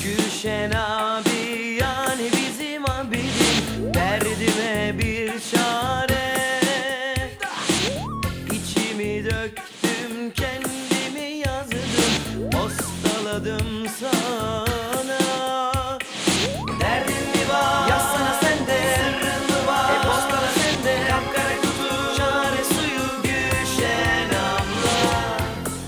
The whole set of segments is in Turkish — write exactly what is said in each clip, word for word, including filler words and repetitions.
Gülşen abi yani bizim abidim, derdime bir çare. İçimi döktüm, kendimi yazdım, postaladım sana. Derdin mi var? Yazsana sen de. Sırrın mı var? E postala sen de. Kapkara kutu, çare suyu Gülşen abla.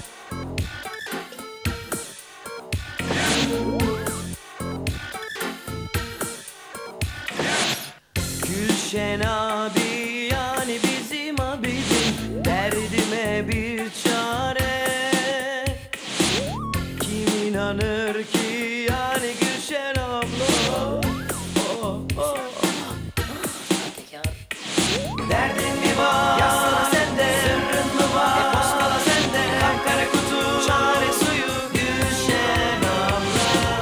Gülşen abi yani bizim abidim, derdime bir çare. Kim inanır ki yani Gülşen abla? Oh, oh. Derdin mi var? Yazsana sen de. Sırrın mı var? E postala sen de. Kapkara kutu, çare suyu Gülşen abla.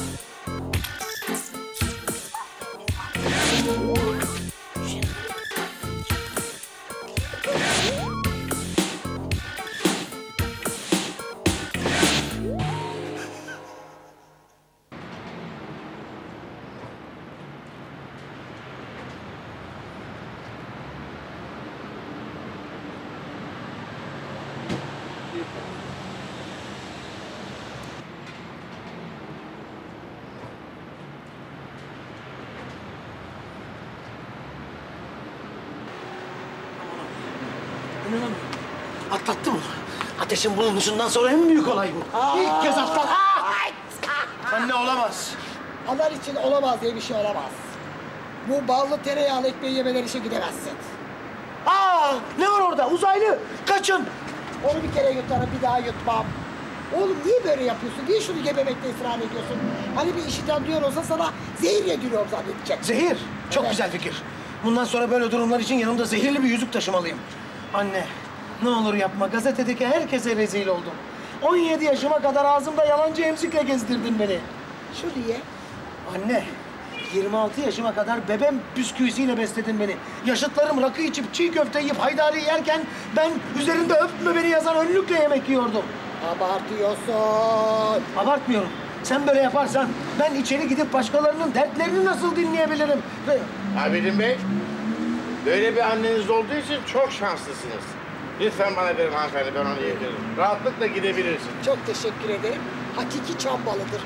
İnanamıyorum. Atlattım onu. Ateşin bulunuşundan sonra en büyük olay bu. Aa, İlk kez atlattım. Anne olamaz. Onlar için olamaz diye bir şey olamaz. Bu ballı tereyağlı ekmeği yemeler işe gidemezsin. Aa, ne var orada? Uzaylı. Kaçın. Onu bir kere yutarım, bir daha yutmam. Oğlum niye böyle yapıyorsun? Niye şunu yememekte ısrar ediyorsun? Hani bir işiten duyan olsa sana zehir yediriyorum zannedecek. Zehir. Çok Evet. güzel fikir. Bundan sonra böyle durumlar için yanımda zehirli bir yüzük taşımalıyım. Anne, ne olur yapma. Gazetedeki herkese rezil oldum. on yedi yaşıma kadar ağzımda yalancı emzikle gezdirdin beni. Şunu ye. Anne, yirmi altı yaşıma kadar bebem bisküvisiyle besledin beni. Yaşıtlarım rakı içip çiğ köfte yiyip haydari yerken ben üzerinde öpme beni yazan önlükle yemek yiyordum. Abartıyorsun. Abartmıyorum. Sen böyle yaparsan ben içeri gidip başkalarının dertlerini nasıl dinleyebilirim? Ve... Abidin Bey, böyle bir anneniz olduğu için çok şanslısınız. Lütfen bana verin hanımefendi, ben onu yiyebilirim. Rahatlıkla gidebilirsin. Çok teşekkür ederim. Hakiki çam balıdır.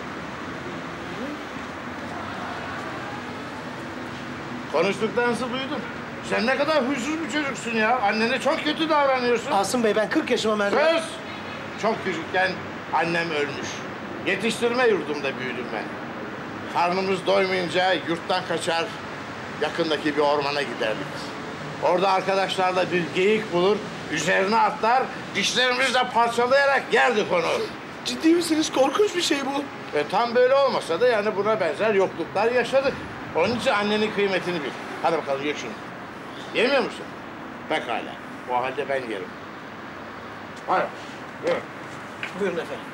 Konuştuklarınızı duydum. Sen ne kadar huysuz bir çocuksun ya. Annene çok kötü davranıyorsun. Asım Bey, ben kırk yaşıma merdiven... Söz! Çok küçükken annem ölmüş. Yetiştirme yurdumda büyüdüm ben. Karnımız doymayınca yurttan kaçar, yakındaki bir ormana giderdik. Orada arkadaşlarla bir geyik bulur, üzerine atlar, dişlerimizle parçalayarak yerdik onu. Ciddi misiniz? Korkunç bir şey bu. E, tam böyle olmasa da yani buna benzer yokluklar yaşadık. Onun için annenin kıymetini bil. Hadi bakalım ye şunu. Yemiyor musun? Pekala. O halde ben yerim. Hadi. Ye. Buyurun efendim.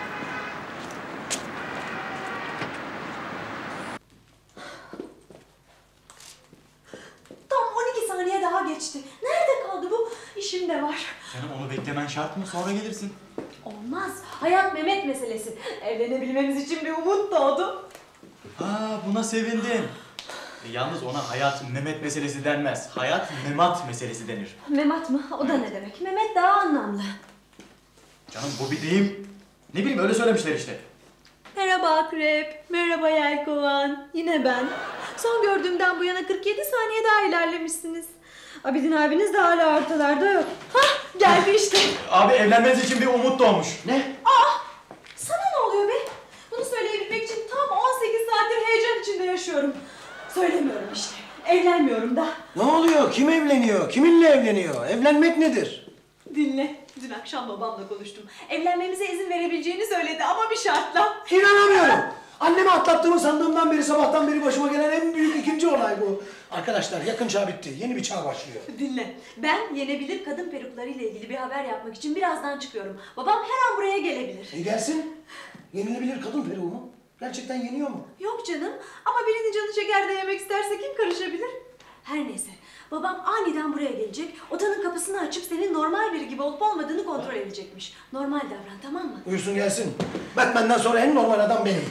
Tam on iki saniye daha geçti. Nerede kaldı bu? İşim de var. Canım onu beklemen şart mı? Sonra gelirsin. Olmaz. Hayat Mehmet meselesi. Evlenebilmemiz için bir umut doğdu. Aa, buna sevindim. E, yalnız ona hayat Mehmet meselesi denmez. Hayat memat meselesi denir. Memat mı? O da ne demek? Mehmet daha anlamlı. Canım bu bir deyim. Ne bileyim öyle söylemişler işte. Merhaba Akrep. Merhaba Yelkovan. Yine ben. Son gördüğümden bu yana kırk yedi saniye daha ilerlemişsiniz. Abidin abiniz de hala ortalarda yok. Hah, geldi işte. Abi evlenmeniz için bir umut doğmuş. Ne? Aa! Sana ne oluyor be? Bunu söyleyebilmek için tam on sekiz saattir heyecan içinde yaşıyorum. Söylemiyorum işte. Evlenmiyorum da. Ne oluyor? Kim evleniyor? Kiminle evleniyor? Evlenmek nedir? Dinle. Dün akşam babamla konuştum. Evlenmemize izin verebileceğini söyledi ama bir şartla. İnanamıyorum. Annemi atlattığımı sandığımdan beri, sabahtan beri başıma gelen en büyük ikinci olay bu. Arkadaşlar yakın çağ bitti. Yeni bir çağ başlıyor. Dinle. Ben yenebilir kadın peruklarıyla ilgili bir haber yapmak için birazdan çıkıyorum. Babam her an buraya gelebilir. E gelsin. Yenilebilir kadın peruğu mu? Gerçekten yeniyor mu? Yok canım. Ama birinin canı şeker de yemek isterse kim karışabilir? Her neyse. Babam aniden buraya gelecek. Odanın kapısını açıp senin normal biri gibi olup olmadığını kontrol edecekmiş. Normal davran, tamam mı? Buyursun gelsin. Batman'den sonra en normal adam benim.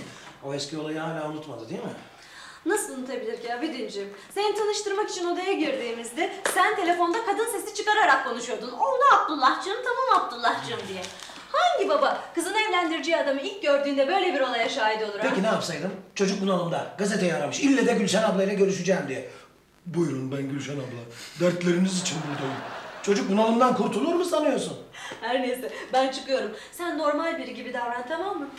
O eski olayı hala unutmadı değil mi? Nasıl unutabilir ki Abidinciğim? Seni tanıştırmak için odaya girdiğimizde sen telefonda kadın sesi çıkararak konuşuyordun. Oldu Abdullah'cığım, tamam Abdullah'cığım diye. Hangi baba kızını evlendireceği adamı ilk gördüğünde böyle bir olaya şahit olur ha? Peki ne yapsaydım? Çocuk bunalımda. Gazeteyi aramış. İlle de Gülşen ablayla görüşeceğim diye. Buyurun ben Gülşen abla. Dertleriniz için buradayım. Çocuk bunalımdan kurtulur mu sanıyorsun? Her neyse ben çıkıyorum. Sen normal biri gibi davran, tamam mı?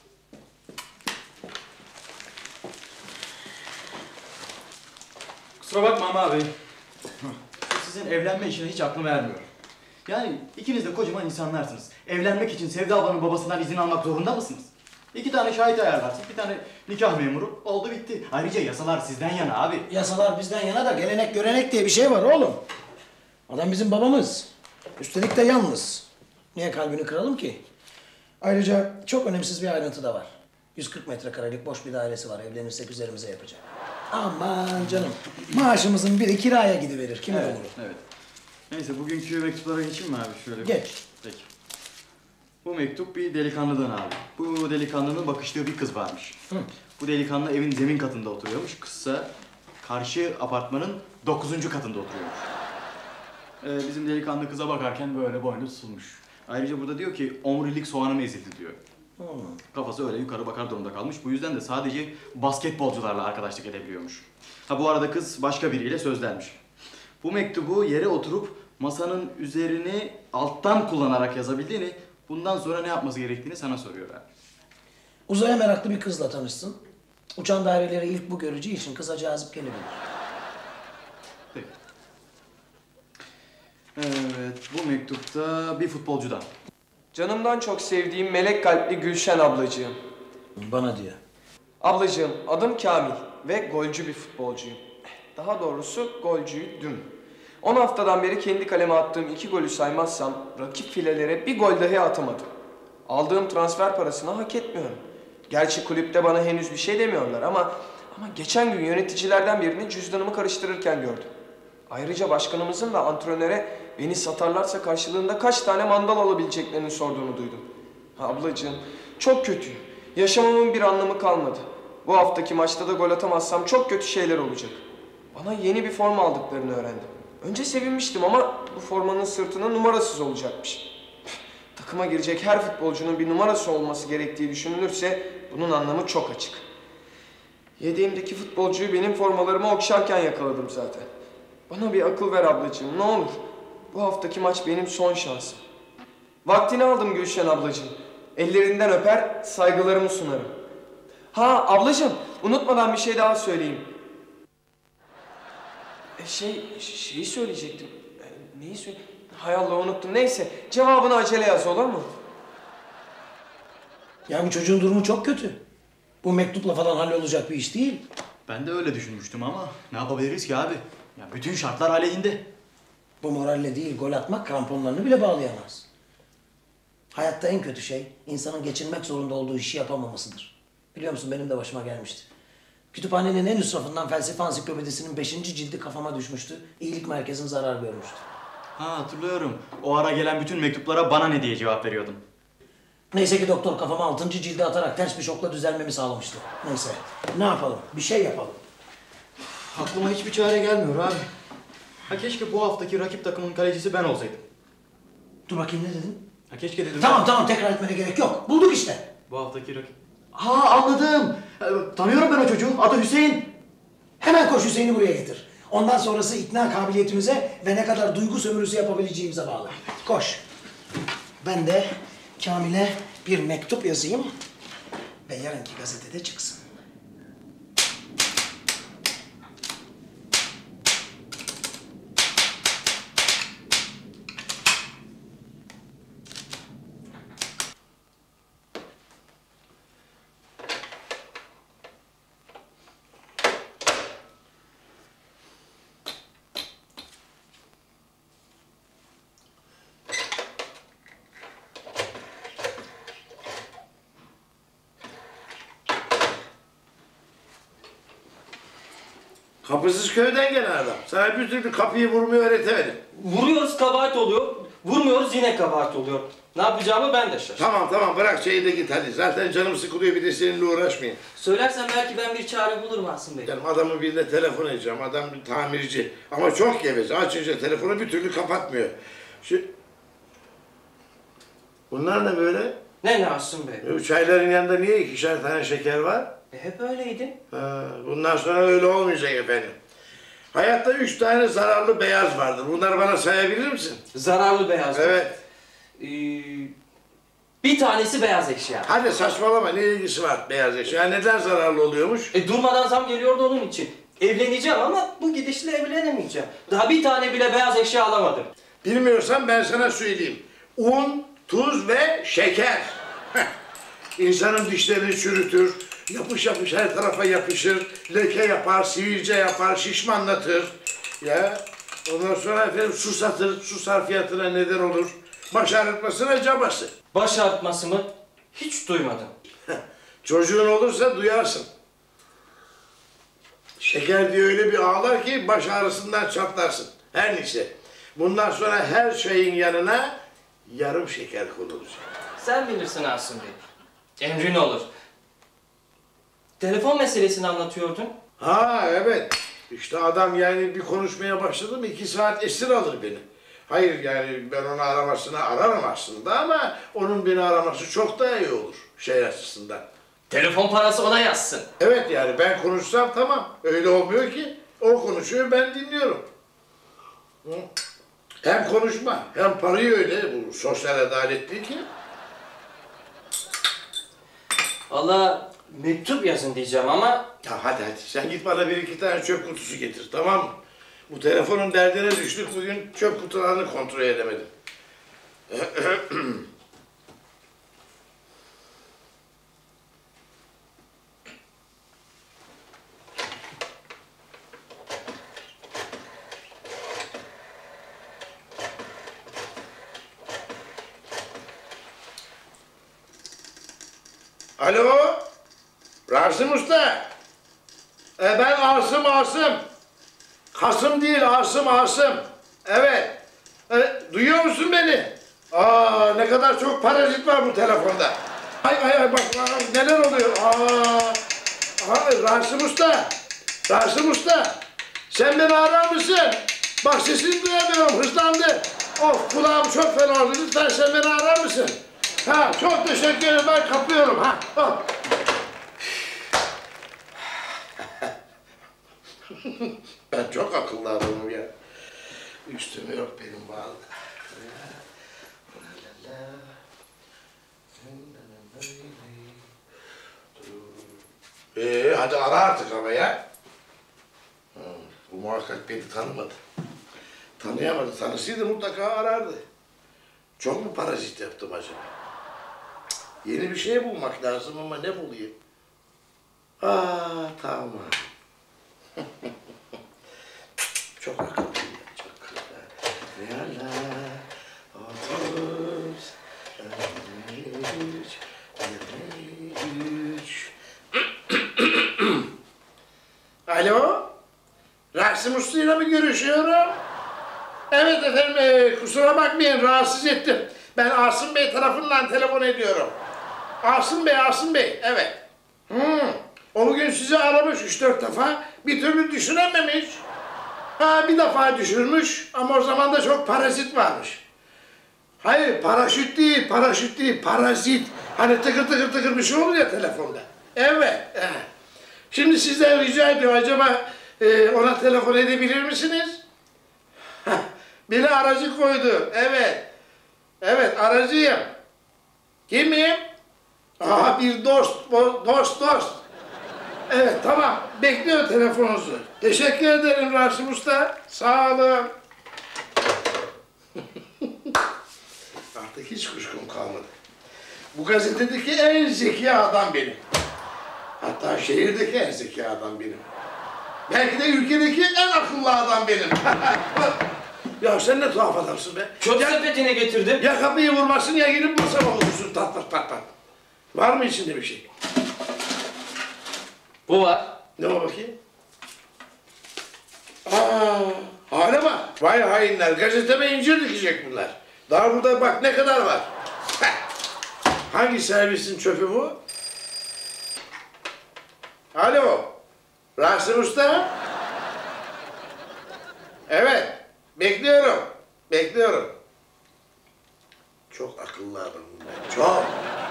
Kusura bakma ama abi. Sizin evlenme işine hiç aklım ermiyor. Yani ikiniz de kocaman insanlarsınız. Evlenmek için Sevda ablanın babasından izin almak zorunda mısınız? İki tane şahit ayarlarsın, bir tane nikah memuru, oldu bitti. Ayrıca yasalar sizden yana abi. Yasalar bizden yana da gelenek görenek diye bir şey var oğlum. Adam bizim babamız. Üstelik de yalnız. Niye kalbini kıralım ki? Ayrıca çok önemsiz bir ayrıntı da var. yüz kırk metrekarelik boş bir dairesi var. Evlenirsek üzerimize yapacak. Aman canım. Maaşımızın biri kiraya gidiverir. Kim Evet, olur? evet. Neyse bugünkü mektuplara geçeyim mi abi? Şöyle bir- Geç. Peki. Bu mektup bir delikanlıdan abi. Bu delikanlının bakıştığı bir kız varmış. Hı. Bu delikanlı evin zemin katında oturuyormuş. Kızsa karşı apartmanın dokuzuncu katında oturuyormuş. Ee, bizim delikanlı kıza bakarken böyle boynu tutulmuş. Ayrıca burada diyor ki omurilik soğanım ezildi diyor. Hmm. Kafası öyle yukarı bakar durumda kalmış. Bu yüzden de sadece basketbolcularla arkadaşlık edebiliyormuş. Ha bu arada kız başka biriyle sözlenmiş. Bu mektubu yere oturup masanın üzerini alttan kullanarak yazabildiğini, bundan sonra ne yapması gerektiğini sana soruyor abi. Uzaya meraklı bir kızla tanışsın. Uçan daireleri ilk bu göreceği için kıza cazip gelebilir. Peki. Evet, bu mektupta bir futbolcudan. Canımdan çok sevdiğim melek kalpli Gülşen ablacığım. Bana diyor. Ablacığım, adım Kamil ve golcü bir futbolcuyum. Daha doğrusu golcüydüm. on haftadan beri kendi kaleme attığım iki golü saymazsam rakip filelere bir gol dahi atamadım. Aldığım transfer parasını hak etmiyorum. Gerçi kulüpte bana henüz bir şey demiyorlar ama ama geçen gün yöneticilerden birini cüzdanımı karıştırırken gördüm. Ayrıca başkanımızın da antrenöre beni satarlarsa karşılığında kaç tane mandal alabileceklerini sorduğunu duydum. Ha, ablacığım, çok kötüyüm. Yaşamamın bir anlamı kalmadı. Bu haftaki maçta da gol atamazsam çok kötü şeyler olacak. Bana yeni bir forma aldıklarını öğrendim. Önce sevinmiştim ama bu formanın sırtına numarasız olacakmış. Takıma girecek her futbolcunun bir numarası olması gerektiği düşünülürse bunun anlamı çok açık. Yedeğimdeki futbolcuyu benim formalarımı okşarken yakaladım zaten. Bana bir akıl ver ablacığım, ne olur. Bu haftaki maç benim son şansım. Vaktini aldım Gülşen ablacığım. Ellerinden öper, saygılarımı sunarım. Ha ablacığım, unutmadan bir şey daha söyleyeyim. E, şey, şeyi söyleyecektim. E, neyi söyle... Hay Allah unuttum. Neyse, cevabını acele yaz, olur mu? Ya bu çocuğun durumu çok kötü. Bu mektupla falan hallolacak bir iş değil. Ben de öyle düşünmüştüm ama ne yapabiliriz ki abi? Ya bütün şartlar aleyhinde. Bu moralle değil, gol atmak kramponlarını bile bağlayamaz. Hayatta en kötü şey, insanın geçinmek zorunda olduğu işi yapamamasıdır. Biliyor musun, benim de başıma gelmişti. Kütüphanenin en üst rafından felsefe ansiklopedisinin beşinci cildi kafama düşmüştü. İyilik merkezim zarar görmüştü. Ha hatırlıyorum. O ara gelen bütün mektuplara bana ne diye cevap veriyordun. Neyse ki doktor kafama altıncı cildi atarak ters bir şokla düzelmemi sağlamıştı. Neyse, ne yapalım? Bir şey yapalım. Aklıma hiçbir çare gelmiyor abi. Ha keşke bu haftaki rakip takımın kalecisi ben olsaydım. Dur bakayım, ne dedin? Ha keşke dedim. Tamam tamam, tekrar etmene gerek yok. Bulduk işte. Bu haftaki rakip... Ha anladım. Ee, Tanıyorum ben o çocuğu. Adı Hüseyin. Hemen koş Hüseyin'i buraya getir. Ondan sonrası ikna kabiliyetimize ve ne kadar duygu sömürüsü yapabileceğimize bağlı. Koş. Ben de Kamil'e bir mektup yazayım ve yarınki gazetede çıksın. Kapısız köyden gelen adam. Sana bir türlü kapıyı vurmayı öğretemedim. Vuruyoruz kabahat oluyor, vurmuyoruz yine kabahat oluyor. Ne yapacağımı ben de şaşırdım. Tamam tamam bırak şeyi de git hadi. Zaten canım sıkılıyor bir de seninle uğraşmayayım. Söylersen belki ben bir çare bulurum Asım Bey. Canım adamın birine telefon edeceğim. Adam bir tamirci. Ama çok geveze. Açınca telefonu bir türlü kapatmıyor. Şu... Bunlar ne böyle? Ne ne Asım Bey? Bu çayların yanında niye ikişer tane şeker var? E, hep öyleydi. Ha, bundan sonra öyle olmayacak efendim. Hayatta üç tane zararlı beyaz vardır. Bunları bana sayabilir misin? Zararlı beyaz. Evet. Ee, bir tanesi beyaz eşya. Hadi saçmalama ne ilgisi var beyaz eşya? Neden zararlı oluyormuş? E, durmadan zam geliyordu onun için. Evleneceğim ama bu gidişle evlenemeyeceğim. Daha bir tane bile beyaz eşya alamadım. Bilmiyorsan ben sana söyleyeyim. Un, tuz ve şeker. İnsanın dişlerini çürütür, yapış yapış her tarafa yapışır, leke yapar, sivilce yapar, şişmanlatır. Ya ondan sonra efendim susatır, su sarfiyatına neden olur. Baş ağrıtmasına cabası. Baş ağrıtması mı? Hiç duymadım. Çocuğun olursa duyarsın. Şeker diye öyle bir ağlar ki baş ağrısından çatlarsın. Her neyse. Bundan sonra her şeyin yanına yarım şeker konulur. Sen bilirsin Asım Bey. Emrin olur. Telefon meselesini anlatıyordun. Ha evet. İşte adam yani bir konuşmaya başladı mı iki saat esir alır beni. Hayır yani ben onu aramasını ararım aslında ama onun beni araması çok daha iyi olur şey açısından. Telefon parası ona yazsın. Evet yani ben konuşsam tamam. Öyle olmuyor ki. O konuşuyor ben dinliyorum. Hı? Hem konuşma hem parayı öyle bu sosyal adalet değil ki. Vallahi mektup yazın diyeceğim ama... Ya hadi hadi sen git bana bir iki tane çöp kutusu getir tamam mı? Bu telefonun derdine düştük bugün çöp kutularını kontrol edemedim. Alo, Rasim Usta. E ben Asım Asım. Kasım değil Asım Asım. Evet. E, duyuyor musun beni? Aa ne kadar çok parazit var bu telefonda. Ay ay ay bak, bak neler oluyor. Aa, aa Rasim Usta. Rasim Usta. Sen beni arar mısın? Bak sesini duyamıyorum hızlandı. Of kulağım çok fena oldu. Lütfen sen beni arar mısın? Ha çok teşekkür ederim ben kapıyorum ha. Oh. Ben çok akıllı adamım ya. Üstüme yok benim bağlı. Ee, hadi ara artık ama ya. Hmm, bu muhakkak beni tanımadı. Tanıyamadı. Tanısıydı mutlaka arardı. Çok mu parazit yaptım acaba? Yeni bir şey bulmak lazım ama ne bulayım? Aa tamam. Çok akıllıyım, çok akıllı. Yala, otuz, üç, üç. Alo? Rasim Usta'yla mı görüşüyorum? Evet efendim, e, kusura bakmayın rahatsız ettim. Ben Asım Bey tarafından telefon ediyorum. Asım Bey, Asım Bey, evet. Hmm. O bugün sizi aramış üç dört defa, bir türlü düşünememiş. Ha bir defa düşürmüş ama o zaman da çok parazit varmış. Hayır, paraşüt değil, paraşüt değil, parazit. Hani tıkır tıkır tıkır bir şey olur ya telefonda. Evet. He. Şimdi sizden rica ediyorum, acaba e, ona telefon edebilir misiniz? Heh, biri aracı koydu, evet. Evet, aracıyım. Kimim? Aha bir dost, dost, dost. Evet, tamam. Bekliyor telefonunuzu. Teşekkür ederim Rasim Usta. Sağ olun. Artık hiç kuşkum kalmadı. Bu gazetedeki en zeki adam benim. Hatta şehirdeki en zeki adam benim. Belki de ülkedeki en akıllı adam benim. Ya sen ne tuhaf adamsın be. Çöp sepetini getirdim. Ya kapıyı vurmasın ya gelip masama vurursun tat tat tat tat. Var mı içinde bir şey? Bu var. Ne o bakayım? Aa, hale bak. Vay hainler, gazeteme incir dikecek bunlar. Daha burada bak ne kadar var. Hangi servisin çöpü bu? Alo, Rasim Usta? Evet, bekliyorum, bekliyorum. Çok akıllı adam bunlar, çok.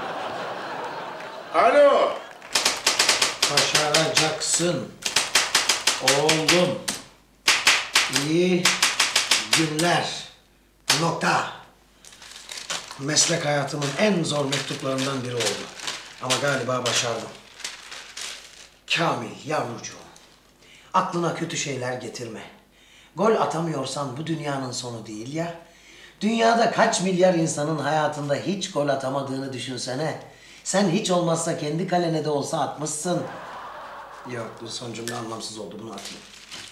Alo. Başaracaksın. Oğlum. İyi günler. Nokta. Meslek hayatımın en zor mektuplarından biri oldu. Ama galiba başardım. Kamil yavrucuğum. Aklına kötü şeyler getirme. Gol atamıyorsan bu dünyanın sonu değil ya. Dünyada kaç milyar insanın hayatında hiç gol atamadığını düşünsene. Sen hiç olmazsa kendi kalene de olsa atmışsın. Yok, bu son cümle anlamsız oldu, bunu atayım.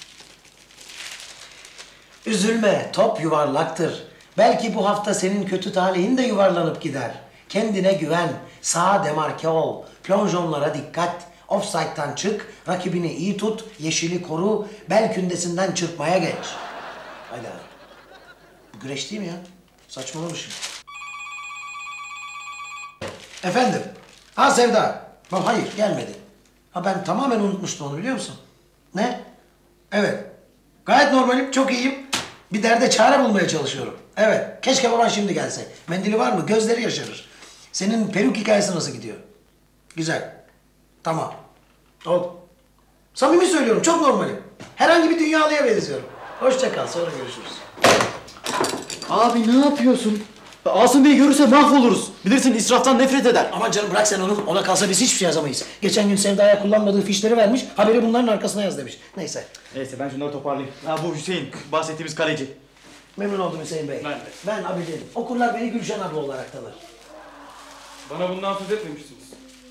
Üzülme, top yuvarlaktır. Belki bu hafta senin kötü talihin de yuvarlanıp gider. Kendine güven, sağa demarke ol, plonjonlara dikkat, offside'dan çık, rakibini iyi tut, yeşili koru, bel kündesinden çırpmaya geç. Hayda. Bu güreş değil mi ya? Saçmalamışım. Efendim? Ha Sevda. Ha, hayır gelmedi. Ha ben tamamen unutmuştum onu, biliyor musun? Ne? Evet. Gayet normalim, çok iyiyim. Bir derde çare bulmaya çalışıyorum. Evet. Keşke baban şimdi gelse. Mendili var mı? Gözleri yaşarır. Senin peruk hikayesi nasıl gidiyor? Güzel. Tamam. Oldu. Samimi söylüyorum, çok normalim. Herhangi bir dünyalıya benziyorum. Hoşça kal, sonra görüşürüz. Abi ne yapıyorsun? Asım Bey görürse mahvoluruz. Bilirsin israftan nefret eder. Aman canım bırak sen onu. Ona kalsa biz hiçbir şey yazamayız. Geçen gün Sevda'ya kullanmadığı fişleri vermiş. Haberi bunların arkasına yaz demiş. Neyse. Neyse ben şunları toparlayayım. Ha bu Hüseyin, bahsettiğimiz kaleci. Memnun oldum Hüseyin Bey. Ben de. Ben Abidin. Okurlar beni Gülşen abla olarak tanır. Bana bundan söz etmemişsiniz.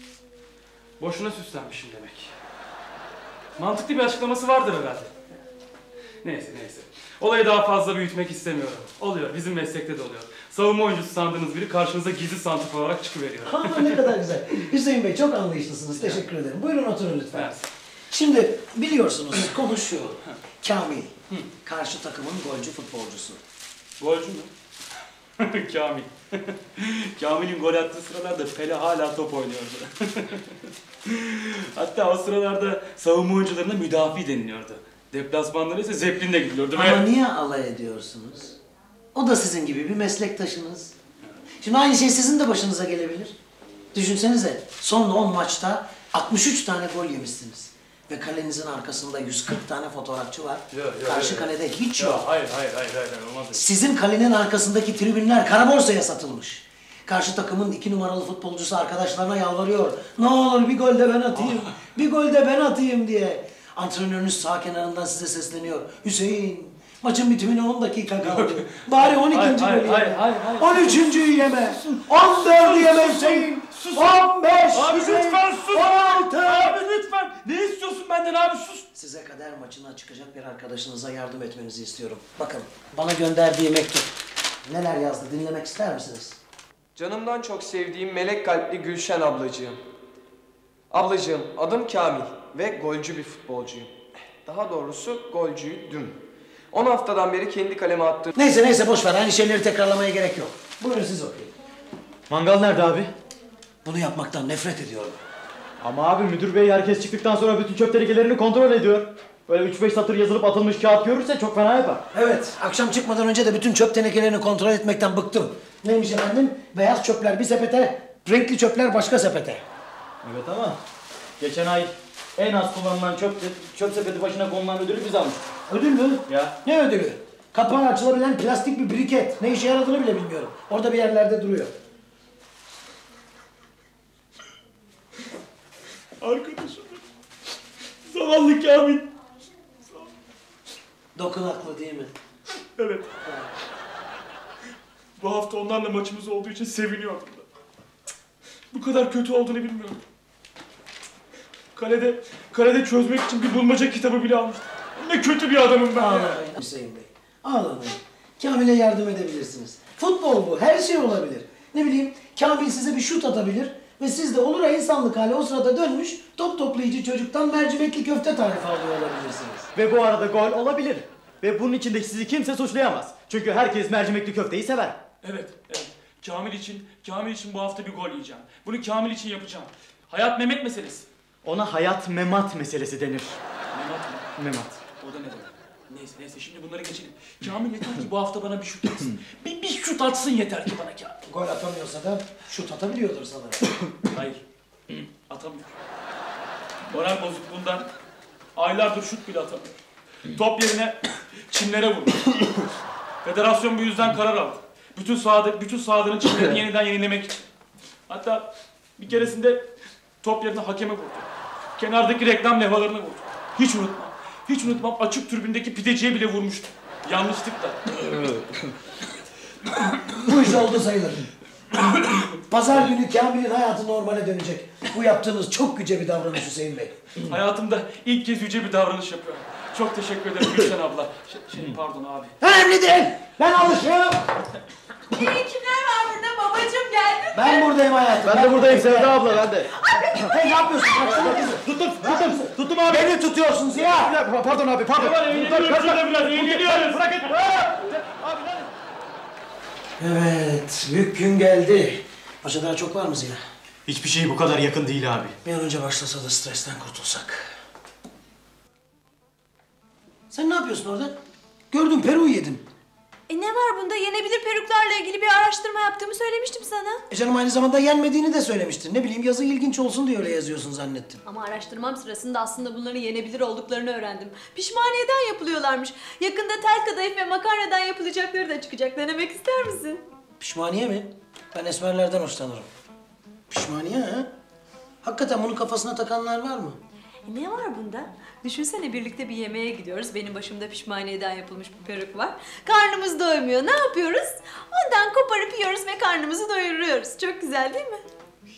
Boşuna süslenmişim demek. Mantıklı bir açıklaması vardır herhalde. Neyse neyse. Olayı daha fazla büyütmek istemiyorum. Oluyor, bizim meslekte de oluyor. Savunma oyuncusu sandığınız biri karşınıza gizli santrfor olarak çıkıveriyor. Ha ne kadar güzel. Hüseyin Bey çok anlayışlısınız. Teşekkür ederim. Buyurun oturun lütfen. Evet. Şimdi biliyorsunuz konu şu. Kamil. Karşı takımın golcü futbolcusu. Golcü mü? Kamil. Kamil'in gol attığı sıralarda Pele hala top oynuyordu. Hatta o sıralarda savunma oyuncularına müdafi deniliyordu. Deplasmanlara ise Zeppelin'le gidiliyordu. Ama niye alay ediyorsunuz? O da sizin gibi bir meslektaşınız. Şimdi aynı şey sizin de başınıza gelebilir. Düşünsenize son on maçta altmış üç tane gol yemişsiniz. Ve kalenizin arkasında yüz kırk tane fotoğrafçı var. Yok, yok, Karşı yok. kalede hiç Ya, yok. hayır, hayır, hayır, hayır, olmaz. Sizin kalenin arkasındaki tribünler kara borsaya satılmış. Karşı takımın iki numaralı futbolcusu arkadaşlarına yalvarıyor. Ne olur bir gol de ben atayım, bir gol de ben atayım diye. Antrenörünüz sağ kenarından size sesleniyor. Hüseyin, maçın bitimine on dakika kaldı. Bari on ikinci Hayır, golü hayır, yeme. hayır, hayır. on üçüncüyü yeme. on dördü yeme Hüseyin. on beş Abi Hüseyin. lütfen sus! on altı Abi lütfen! Ne istiyorsun benden abi, sus! Size kader maçına çıkacak bir arkadaşınıza yardım etmenizi istiyorum. Bakın, bana gönderdiği mektup. Neler yazdı dinlemek ister misiniz? Canımdan çok sevdiğim melek kalpli Gülşen ablacığım. Ablacığım, adım Kamil ve golcü bir futbolcuyum. Daha doğrusu golcüydüm. on haftadan beri kendi kaleme attığım... Neyse neyse boş ver, aynı şeyleri tekrarlamaya gerek yok. Buyurun siz okuyun. Mangal nerede abi? Bunu yapmaktan nefret ediyorum. Ama abi müdür bey herkes çıktıktan sonra bütün çöp tenekelerini kontrol ediyor. Böyle üç beş satır yazılıp atılmış kağıt görürse çok fena yapar. Evet, akşam çıkmadan önce de bütün çöp tenekelerini kontrol etmekten bıktım. Neymiş efendim? Beyaz çöpler bir sepete, renkli çöpler başka sepete. Evet ama geçen ay en az kullanılan çöp, çöp sepeti başına konulan ödülü biz almıştık. Ödül mü? Ya. Ne ödülü? Kapağı açılabilen plastik bir briket. Ne işe yaradığını bile bilmiyorum. Orada bir yerlerde duruyor. Arkadaşım. Zavallı Kamil. Dokunaklı değil mi? Evet. Bu hafta onlarla maçımız olduğu için seviniyordum da. Bu kadar kötü olduğunu bilmiyorum. Kalede, kalede çözmek için bir bulmaca kitabı bile almıştım. Ne kötü bir adamım ben ya. Ağlamayın Hüseyin Bey. Ağlamayın. Kamil'e yardım edebilirsiniz. Futbol bu. Her şey olabilir. Ne bileyim Kamil size bir şut atabilir ve siz de olur ya insanlık hali o sırada dönmüş top toplayıcı çocuktan mercimekli köfte tarifi alıyor olabilirsiniz. Ve bu arada gol olabilir. Ve bunun içindeki sizi kimse suçlayamaz. Çünkü herkes mercimekli köfteyi sever. Evet, evet. Kamil için, Kamil için bu hafta bir gol yiyeceğim. Bunu Kamil için yapacağım. Hayat Mehmet meselesi. Ona hayat memat meselesi denir. Mehmet mi? Memat. O da ne demek? Neyse neyse şimdi bunları geçelim. Kamil yeter ki bu hafta bana bir şut atsın. bir, bir şut atsın yeter ki bana Kamil. Gol atamıyorsa da şut atabiliyordur sanırım. Hayır. Atamıyor. Moral bozukluğundan aylardır şut bile atamıyor. Top yerine çimlere vurdu. Federasyon bu yüzden karar aldı. Bütün sahada, bütün sahaların çimlerini yeniden yenilemek için. Hatta bir keresinde top yerine hakeme vurdu. Kenardaki reklam levhalarını vurdu. Hiç unutmam. Hiç unutmam açık tribündeki pideciye bile vurmuştu. Yanlışlıkla. Bu iş oldu sayılır. Pazar günü Kamil'in hayatı normale dönecek. Bu yaptığınız çok yüce bir davranış Hüseyin Bey. Hayatımda ilk kez yüce bir davranış yapıyorum. Çok teşekkür ederim Gülşen abla. Şey, şey pardon abi. Önemli değil. Ben alışığım. İyi kimler var burada? Babacığım geldin mi? Ben buradayım hayatım. Ben de buradayım Sevda abla, ben de. Hey ne yapıyorsun? Baksana kızım. Tuttum, tuttum, tuttum abi. Beni tutuyorsunuz ya. Pardon abi, pardon. Eğleniyoruz şurada biraz, eğleniyoruz. Bırakın. Evet, büyük gün geldi. Maça daha çok var mı Ziya? Hiçbir şey bu kadar yakın değil abi. Bir an önce başlasa da stresten kurtulsak. Sen ne yapıyorsun orada? Gördüm, Peru'yu yedim. E ne var bunda? Yenebilir peruklarla ilgili bir araştırma yaptığımı söylemiştim sana. E canım aynı zamanda yenmediğini de söylemiştin. Ne bileyim yazı ilginç olsun diye öyle yazıyorsun zannettim. Ama araştırmam sırasında aslında bunların yenebilir olduklarını öğrendim. Pişmaniyeden yapılıyorlarmış. Yakında tel kadayıf ve makarnadan yapılacakları da çıkacak. Denemek ister misin? Pişmaniye mi? Ben esmerlerden hoşlanırım. Pişmaniye ha? Hakikaten bunu kafasına takanlar var mı? E ne var bunda? Düşünsene birlikte bir yemeğe gidiyoruz. Benim başımda pişmaniyeden yapılmış bir peruk var. Karnımız doymuyor. Ne yapıyoruz? Ondan koparıp yiyoruz ve karnımızı doyuruyoruz. Çok güzel değil mi?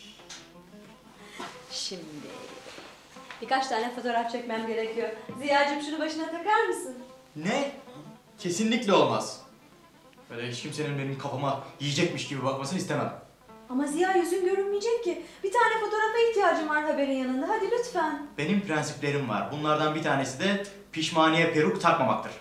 Şimdi birkaç tane fotoğraf çekmem gerekiyor. Ziya'cığım şunu başına takar mısın? Ne? Kesinlikle olmaz. Böyle hiç kimsenin benim kafama yiyecekmiş gibi bakmasını istemem. Ama Ziya yüzün görünmeyecek ki. Bir tane fotoğrafa ihtiyacım var haberin yanında. Hadi lütfen. Benim prensiplerim var. Bunlardan bir tanesi de pişmaniye peruk takmamaktır.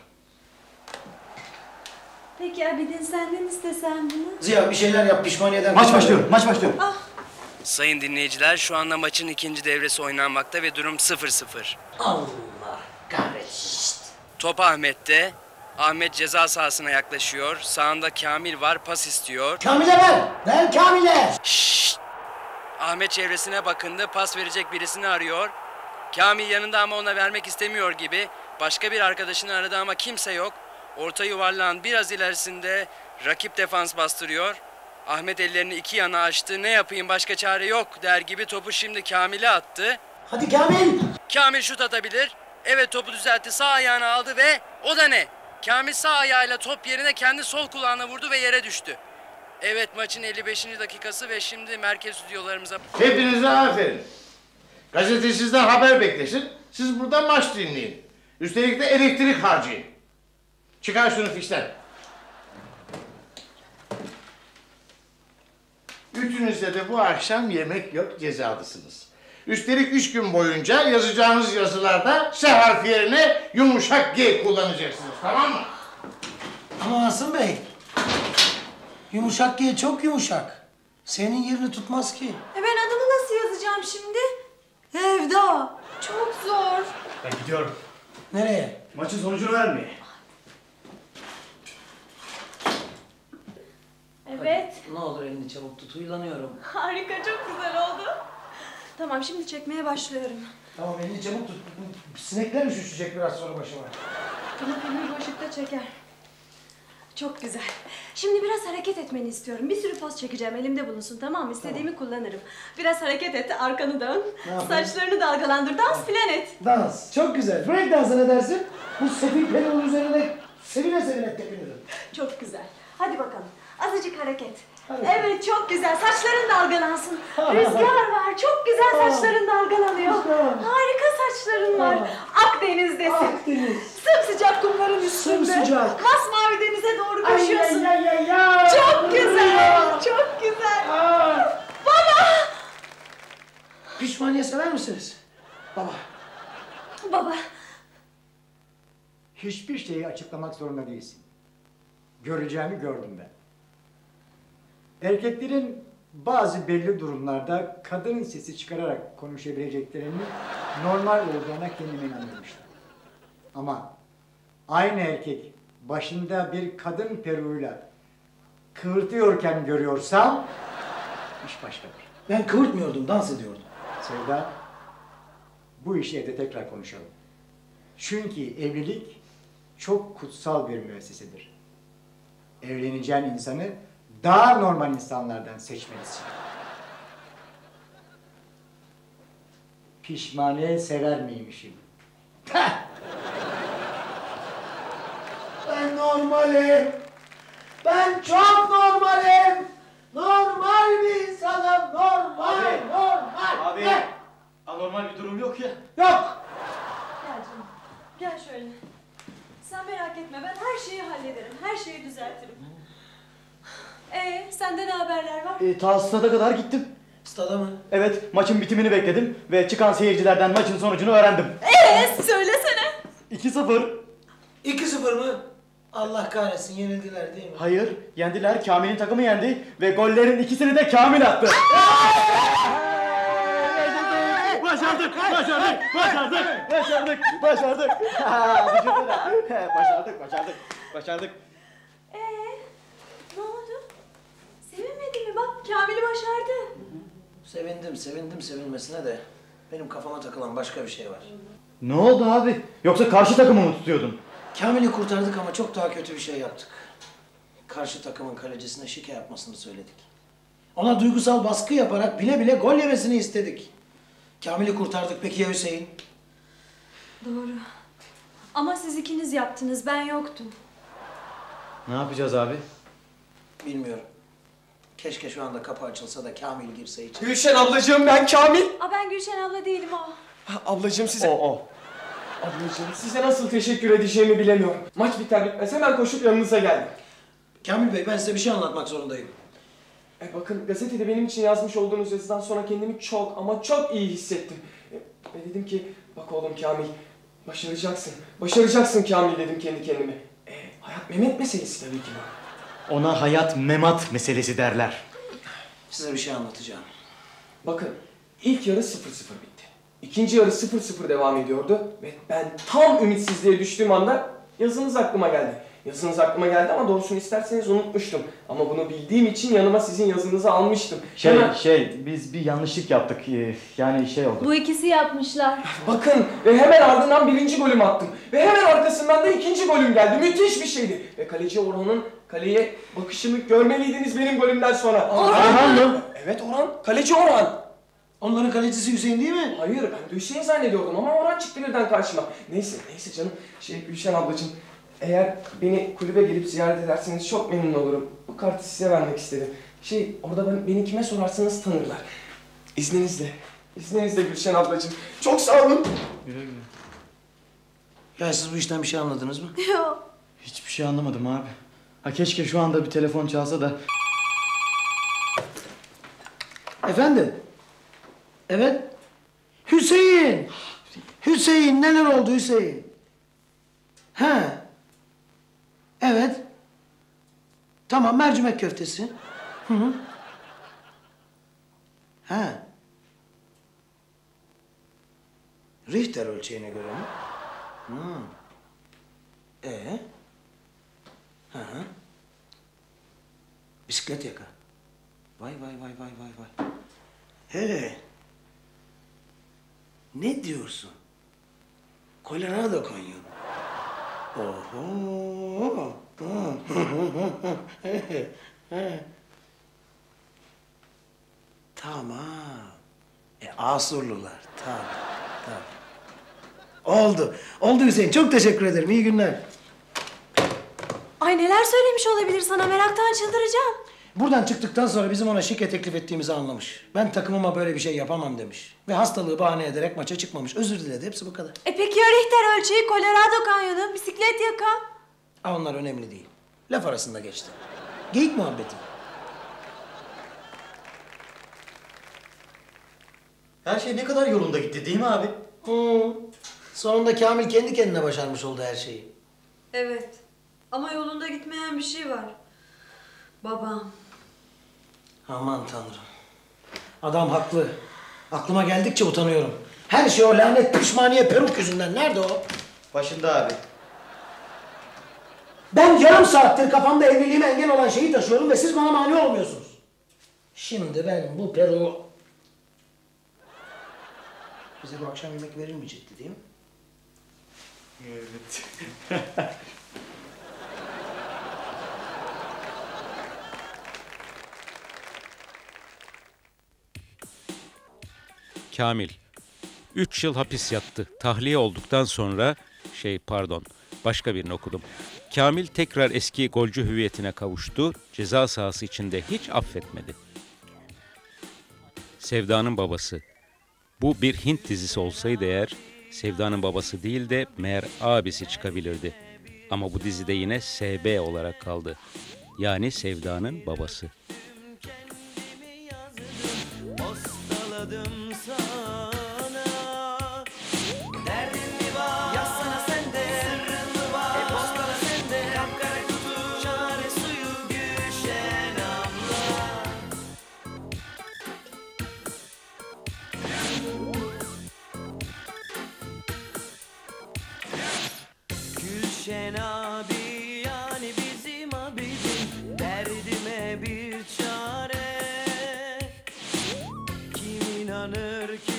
Peki Abidin senden istesem bunu? Ziya bir şeyler yap pişmaniyeden. Maç başlıyor, maç başlıyor. Ah. Sayın dinleyiciler, şu anda maçın ikinci devresi oynanmakta ve durum sıfır sıfır. Allah kahretsin. Top Ahmet'te. Ahmet ceza sahasına yaklaşıyor. Sağında Kamil var, pas istiyor. Kamil'e ver. Ver Kamil'e. Şşşt! Ahmet çevresine bakındı, pas verecek birisini arıyor. Kamil yanında ama ona vermek istemiyor gibi. Başka bir arkadaşını aradı ama kimse yok. Orta yuvarlağın biraz ilerisinde rakip defans bastırıyor. Ahmet ellerini iki yana açtı. Ne yapayım başka çare yok der gibi topu şimdi Kamil'e attı. Hadi Kamil. Kamil şut atabilir. Evet topu düzeltti, sağ ayağına aldı ve o da ne? Kamil sağ ayağıyla top yerine kendi sol kulağına vurdu ve yere düştü. Evet maçın elli beşinci dakikası ve şimdi merkez stüdyolarımıza... Hepinize aferin. Gazete sizden haber beklesin. Siz burada maç dinleyin. Üstelik de elektrik harcayın. Çıkar şunu fişten. Üçünüzde de bu akşam yemek yok, cezalısınız. Üstelik üç gün boyunca yazacağınız yazılarda S harfi yerine yumuşak G kullanacaksınız, tamam mı? Ama Asım Bey, yumuşak G çok yumuşak. Senin yerini tutmaz ki. E ben adımı nasıl yazacağım şimdi? Evda. Çok zor. Ben gidiyorum. Nereye? Maçın sonucunu vermeye. Evet. Ne olur elini çabuk tut, huylanıyorum. Harika, çok güzel oldu. Tamam, şimdi çekmeye başlıyorum. Tamam elini çabuk tut. Sinekler üşüşecek biraz sonra başıma. Ama filmi bu ışıkta çeker. Çok güzel. Şimdi biraz hareket etmeni istiyorum. Bir sürü poz çekeceğim, elimde bulunsun, tamam mı? İstediğimi tamam. kullanırım. Biraz hareket et, arkanı dön. Saçlarını dalgalandır, dans filan et. Dans, çok güzel. Break dansı ne dersin? Bu sefil pelonun üzerine sevine sevine tepinirim. Çok güzel. Hadi bakalım. Azıcık hareket. Hadi. Evet, çok güzel. Saçların dalgalansın. Rüzgar var. Çok güzel saçların dalgalanıyor. Harika saçların var. Akdeniz'desin. Akdeniz. Sımsıcak kumların üstünde. Sımsıcak. Masmavi denize doğru koşuyorsun. Ay, ay, ay, ay. Çok güzel. Çok güzel. Baba! Pişmaniye sever misiniz? Baba. Baba. Hiçbir şeyi açıklamak zorunda değilsin. Göreceğimi gördüm ben. Erkeklerin bazı belli durumlarda kadın sesi çıkararak konuşabileceklerinin normal olduğuna kendime inanmıştım. Ama aynı erkek başında bir kadın peruğuyla kıvırtıyorken görüyorsam iş başkadır. Ben kıvırtmıyordum, dans ediyordum. Sevda, bu işi evde tekrar konuşalım. Çünkü evlilik çok kutsal bir müessesedir. Evleneceğin insanı daha normal insanlardan seçmelisin. Pişmaniye sever miymişim? Ben normalim. Ben çok normalim. Normal bir insanım. Normal, Abi, normal. Abi, Ne? anormal bir durum yok ya. Yok. Gel canım. Gel şöyle. Sen merak etme, ben her şeyi hallederim. Her şeyi düzeltirim. Ee, sende ne haberler var? E, ta stada kadar gittim. Stada mı? Evet, maçın bitimini bekledim ve çıkan seyircilerden maçın sonucunu öğrendim. Ee, söylesene. iki sıfır. iki sıfır mı? Allah kahretsin, yenildiler değil mi? Hayır, yendiler. Kamil'in takımı yendi ve gollerin ikisini de Kamil attı. Başardık, başardık, başardık, başardık, başardık. Başardık, başardık, başardık. Ee, ne oldu? Sevinmedin mi? Bak, Kamil'i başardı. Sevindim, sevindim sevinmesine de benim kafama takılan başka bir şey var. Ne oldu abi? Yoksa karşı takımı mı tutuyordun? Kamil'i kurtardık ama çok daha kötü bir şey yaptık. Karşı takımın kalecisine şike yapmasını söyledik. Ona duygusal baskı yaparak bile bile gol yemesini istedik. Kamil'i kurtardık, peki ya Hüseyin? Doğru. Ama siz ikiniz yaptınız, ben yoktum. Ne yapacağız abi? Bilmiyorum. Keşke şu anda kapı açılsa da Kamil girse içeri. Gülşen ablacığım, ben Kamil. Aa, ben Gülşen abla değilim o. Ha, Ablacığım size... O, o. Ablacığım size nasıl teşekkür edeceğimi bilemiyorum. Maç biter bitmez hemen koşup yanınıza geldim. Kamil Bey, ben size bir şey anlatmak zorundayım. E bakın, gazetede benim için yazmış olduğunuz yazıdan sonra kendimi çok ama çok iyi hissettim. E, ve dedim ki, bak oğlum Kamil, başaracaksın. Başaracaksın Kamil dedim kendi kendime. E, hayat Mehmet meselesi tabii ki bu. Ona hayat memat meselesi derler. Size bir şey anlatacağım. Bakın, ilk yarı sıfır sıfır bitti. İkinci yarı sıfır sıfır devam ediyordu ve ben tam ümitsizliğe düştüğüm anda yazınız aklıma geldi. Yazınız aklıma geldi ama doğrusunu isterseniz unutmuştum. Ama bunu bildiğim için yanıma sizin yazınızı almıştım. Şey, Hemen... şey, biz bir yanlışlık yaptık. Ee, yani şey oldu. Bu ikisi yapmışlar. Bakın ve hemen ardından birinci golümü attım. Ve hemen arkasından da ikinci golüm geldi. Müthiş bir şeydi. Ve kaleci Orhan'ın kaleye bakışını görmeliydiniz benim golümden sonra. Orhan mı? Evet Orhan. Kaleci Orhan. Onların kalecisi Hüseyin değil mi? Hayır, ben de Hüseyin zannediyordum ama Orhan çıktı birden karşıma. Neyse, neyse canım. Şey, Gülşen ablacığım, eğer beni kulübe gelip ziyaret ederseniz çok memnun olurum. Bu kartı size vermek istedim. Şey, orada ben, beni kime sorarsanız tanırlar. İzninizle, izninizle Gülşen ablacığım. Çok sağ olun. Güle güle. Ya siz bu işten bir şey anladınız mı? Yok. Hiçbir şey anlamadım abi. Ha keşke şu anda bir telefon çalsa da. Efendim? Evet. Hüseyin! Hüseyin, neler oldu Hüseyin? Ha. Evet. Tamam, mercimek köftesi. Hı hı. Ha. Richter ölçeğine göre mi? Hı. Ee? Hı hı. Bisiklet yaka. Vay vay vay vay vay vay. He. Ne diyorsun? Colorado Canyon. Oho. Tamam. E, Asurlular. Tamam. Tamam. Oldu. Oldu Hüseyin. Çok teşekkür ederim. İyi günler. Ay neler söylemiş olabilir sana, meraktan çıldıracağım. Buradan çıktıktan sonra bizim ona şike teklif ettiğimizi anlamış. Ben takımıma böyle bir şey yapamam demiş. Ve hastalığı bahane ederek maça çıkmamış. Özür diledi. Hepsi bu kadar. E peki ya Richter ölçeği, Colorado Kanyonu, bisiklet yaka? Ha, onlar önemli değil. Laf arasında geçti. Geyik muhabbeti. Her şey ne kadar yolunda gitti değil mi abi? Hı. Sonunda Kamil kendi kendine başarmış oldu her şeyi. Evet. Ama yolunda gitmeyen bir şey var. Babam. Aman tanrım. Adam haklı. Aklıma geldikçe utanıyorum. Her şey o lanet pişmaniye peruk yüzünden. Nerede o? Başında abi. Ben yarım saattir kafamda evliliğime engel olan şeyi taşıyorum ve siz bana mani olmuyorsunuz. Şimdi ben bu peruğu... Bize bu akşam yemek verilmeyecekti değil mi? Evet. Kamil. Üç yıl hapis yattı. Tahliye olduktan sonra, şey pardon, başka birini okudum. Kamil tekrar eski golcü hüviyetine kavuştu. Ceza sahası içinde hiç affetmedi. Sevda'nın babası. Bu bir Hint dizisi olsaydı eğer, Sevda'nın babası değil de meğer abisi çıkabilirdi. Ama bu dizide yine S B olarak kaldı. Yani Sevda'nın babası. Postaladım sana. Derdin mi var? Yazsana sende. Sırrın mı var? E postala sende. Kapkara kutu. Çare suyu. Gülşen abla. Gülşen abi yani bizim abidin. Derdime bir çare. Kim inanır ki